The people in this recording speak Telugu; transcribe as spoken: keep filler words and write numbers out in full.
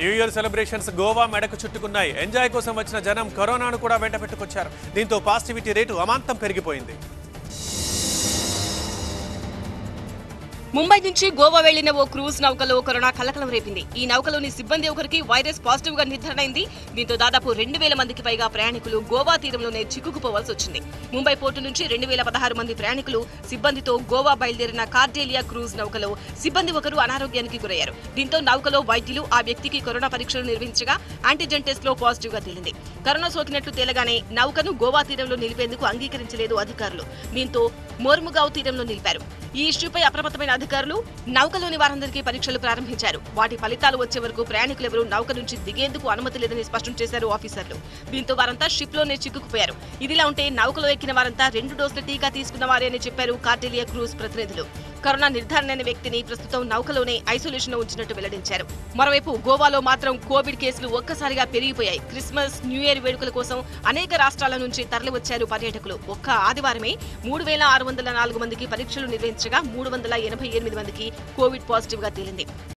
న్యూ ఇయర్ సెలబ్రేషన్స్ గోవా మెడకు చుట్టుకున్నాయి. ఎంజాయ్ కోసం వచ్చిన జనం కరోనాను కూడా వెంట పెట్టుకొచ్చారు. దీంతో పాజిటివిటీ రేటు అమాంతం పెరిగిపోయింది. ముంబై నుంచి గోవా వెళ్లిన ఓ క్రూజ్ నౌకలో కరోనా కలకలం రేపింది. ఈ నౌకలోని సిబ్బంది ఒకరికి వైరస్ పాజిటివ్ గా నిర్ధారణ అయింది. దీంతో దాదాపు రెండు వేల మందికి పైగా ప్రయాణికులు గోవా తీరంలోనే చిక్కుకుపోవాల్సి వచ్చింది. ముంబై పోర్టు నుంచి రెండు వేల పదహారు మంది ప్రయాణికులు సిబ్బందితో గోవా బయలుదేరిన కార్డేలియా క్రూజ్ నౌకలో సిబ్బంది ఒకరు అనారోగ్యానికి గురయ్యారు. దీంతో నౌకలో వైద్యులు ఆ వ్యక్తికి కరోనా పరీక్షలు నిర్వహించగా యాంటీజెన్ టెస్ట్ లో పాజిటివ్ గా తేలింది. కరోనా సోకినట్లు తేలగానే నౌకను గోవా తీరంలో నిలిపేందుకు అంగీకరించలేదు అధికారులు. దీంతో మోర్ముగావ్ తీరంలో నిలిపారు. ఈ ఇష్యూపై అప్రమత్తమైన అధికారులు నౌకలోని వారందరికీ పరీక్షలు ప్రారంభించారు. వాటి ఫలితాలు వచ్చే వరకు ప్రయాణికులెవరూ నౌక నుంచి దిగేందుకు అనుమతి లేదని స్పష్టం చేశారు ఆఫీసర్లు. దీంతో వారంతా షిప్ లోనే చిక్కుకుపోయారు. ఇదిలా ఉంటే నౌకలో ఎక్కిన వారంతా రెండు డోసుల టీకా తీసుకున్న వారే అని చెప్పారు కార్డేలియా క్రూజ్ ప్రతినిధులు. కరోనా నిర్ధారణ అయిన వ్యక్తిని ప్రస్తుతం నౌకలోనే ఐసోలేషన్ లో ఉంచినట్టు వెల్లడించారు. మరోవైపు గోవాలో మాత్రం కోవిడ్ కేసులు ఒక్కసారిగా పెరిగిపోయాయి. క్రిస్మస్, న్యూ ఇయర్ వేడుకల కోసం అనేక రాష్ట్రాల నుంచి తరలివచ్చారు పర్యాటకులు. ఒక్క ఆదివారమే మూడు వేల ఆరు వందల నాలుగు మందికి పరీక్షలు నిర్వహించగా మూడు వందల ఎనభై ఎనిమిది మందికి కోవిడ్ పాజిటివ్ గా తేలింది.